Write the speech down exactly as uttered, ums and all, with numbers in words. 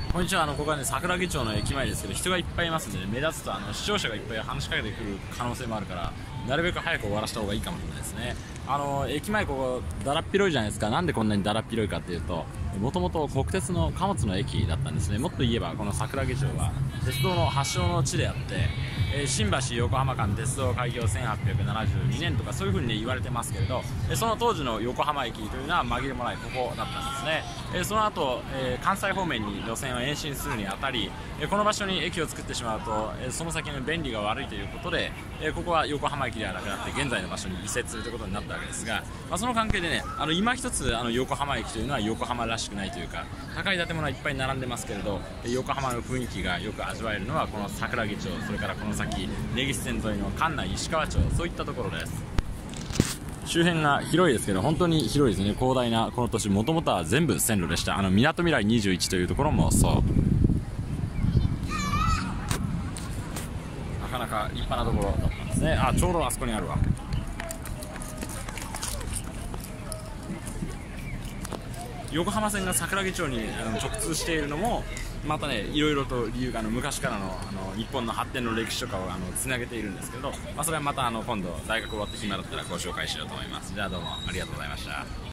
こんにちは。あのここはね桜木町の駅前ですけど、人がいっぱいいますんで、ね、目立つとあの視聴者がいっぱい話しかけてくる可能性もあるから、なるべく早く終わらせた方がいいかもしれないですね。あの駅前ここだらっ広いじゃないですか。なんでこんなにだらっ広いかっていうと、もともと国鉄の貨物の駅だったんですね。もっと言えばこの桜木町は鉄道の発祥の地であって、えー、新橋横浜間鉄道開業せんはっぴゃくななじゅうにねんとかそういう風に、ね、言われてますけれど、えー、その当時の横浜駅というのは紛れもないここだったんですね。えー、その後、えー、関西方面に路線を延伸するにあたり、えー、この場所に駅を作ってしまうと、えー、その先の便利が悪いということで、えー、ここは横浜駅ではなくなって現在の場所に移設するということになったわけですが、まあ、その関係でね、あの今一つあの横浜駅というのは横浜らしくないというか、高い建物はいっぱい並んでますけれど、横浜の雰囲気がよく味わえるのはこの桜木町、それからこの先根岸線沿いの関内石川町、そういったところです。周辺が広いですけど、本当に広いですね。広大なこの都市、もともとは全部線路でした。あのみなとみらいにじゅういちというところもそう。なかなか立派なところだったんですね。あ、ちょうどあそこにあるわ。横浜線が桜木町に直通しているのもまたね、いろいろと理由があの昔からのあの日本の発展の歴史とかをあのつなげているんですけど、まあ、それはまたあの今度大学終わって暇だったらご紹介しようと思います。じゃあどうもありがとうございました。